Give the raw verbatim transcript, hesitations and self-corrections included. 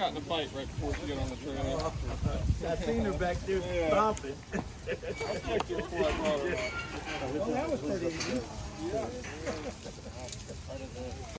got in a fight right before she got on the trailer. I seen her back there Yeah. stomping. I checked it before I brought her. Well, that was pretty easy. Yeah.